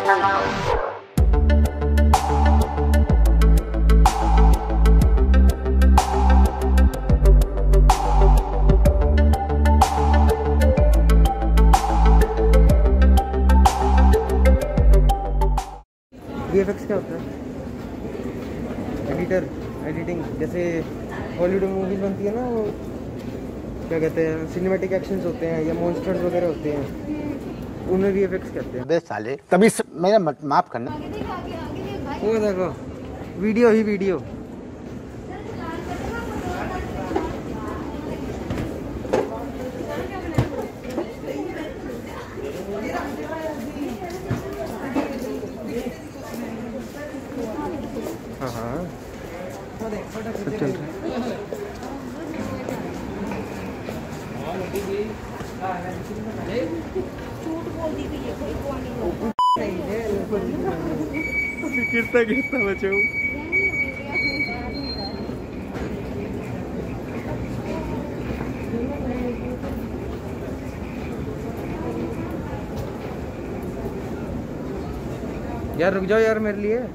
VFX क्या होता है? एडिटिंग, जैसे हॉलीवुड मूवीज बनती है ना, वो क्या कहते हैं, सिनेमैटिक एक्शंस होते हैं या मॉन्स्टर्स वगैरह होते हैं, उन्हें VFX कहते हैं। बे साले, तभी मेरा माफ करना। वो देखो वीडियो ही वीडियो। हाँ हाँ सब चल रहा है। गिरता गिरता बचाओ। यार रुक जाओ यार मेरे लिए,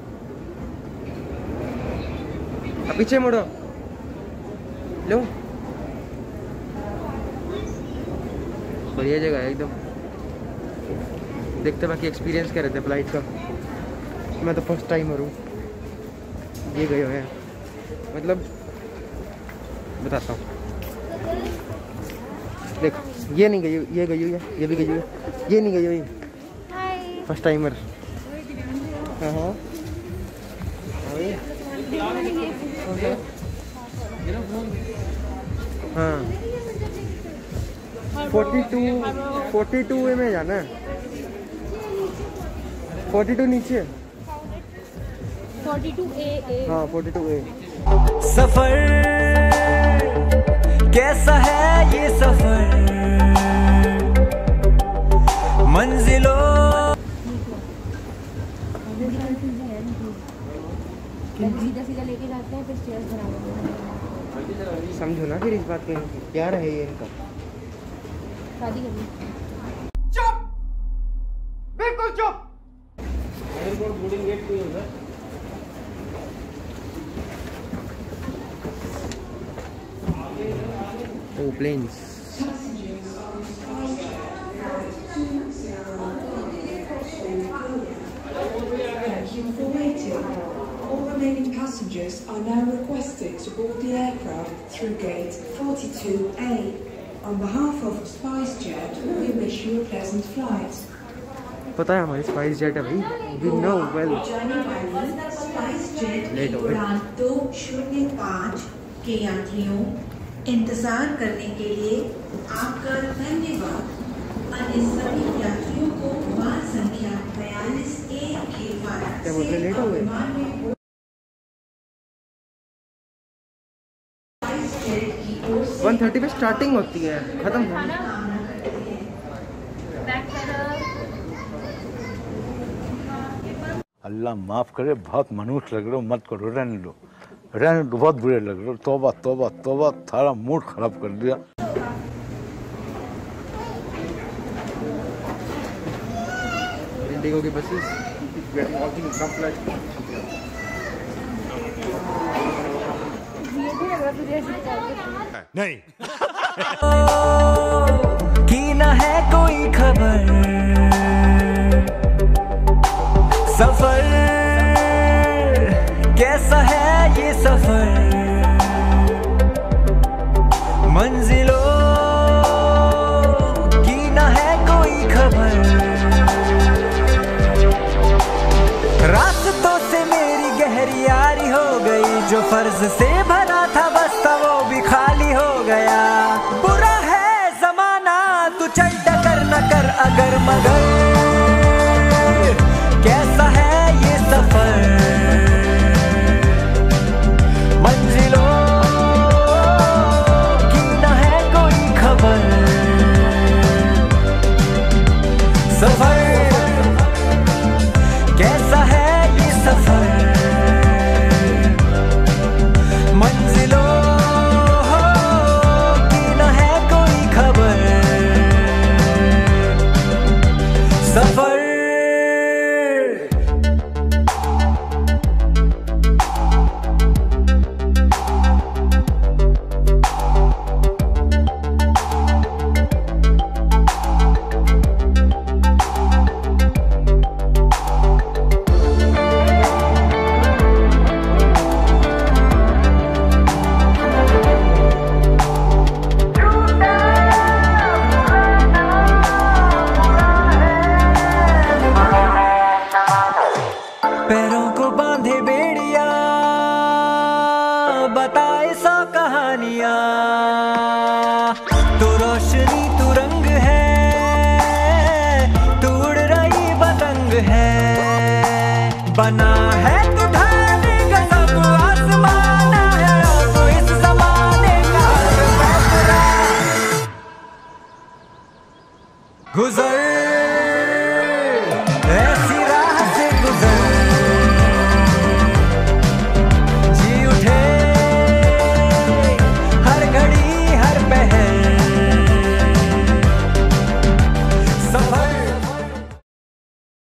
पीछे मुड़ो। लो बढ़िया जगह है एकदम। देखते बाकी एक्सपीरियंस क्या रहता है फ्लाइट का। मैं तो फर्स्ट टाइमर हूँ, ये गए हैं, मतलब बताता हूँ। देखो ये नहीं गई, ये गई हुई है, ये भी गई हुई है, ये नहीं गई हुई। First timer. हाँ हाँ हाँ 42 में जाना है। 42 नीचे, 42A। हाँ 42A। सफर कैसा है ये सफर, मंजिलों सीधा लेके जाते हैं, फिर स्टेयर्स बना। समझो ना फिर इस बात के क्या रहे ये इनका। शादी करनी। चुप, बिल्कुल चुप। एयरपोर्ट बोर्डिंग गेट पे होगा। Oh planes. All remaining passengers are now requested to board the aircraft through gate 42A. On behalf of SpiceJet, we wish you a pleasant flight. पता है हमारी SpiceJet है भाई, we know well. SpiceJet उड़ान 205 के यात्रियों, इंतजार करने के लिए आपका धन्यवाद। अन्य सभी यात्रियों को विमान संख्या 42A के क्या बोल रहे, लेट हो गए? 1:30 पे स्टार्टिंग होती है, खत्म होना। अल्लाह माफ करे, बहुत मनुष्य लग रहे हो, मत करो, रहने दो, बहुत बुरे लग रहे हो। तौबा तौबा तौबा, थारा मूड खराब कर दिया। इंडिगो की बसेस नहीं की न है कोई खबर, सफर कैसा है ये सफर, मंजिलों की न है कोई खबर, रास्तों से मेरी गहरी यारी हो गई, जो फर्ज से भरा था बस्ता वो भी खाली हो गया। बुरा है जमाना, तू चल टकर न कर अगर मगर, कैसा है ये सफर, मंजिलों की न है कोई खबर, सफर कैसा है ये सफर, मंजिलों की न है कोई खबर, पैरों को बांधे बेड़िया, बताए सौ कहानियां। तू रोशनी तू रंग है, तू उड़ रही पतंग है। बना है तू ढाने का सब आसमान है, और तू इस ज़माने का हर फैसला। गुजर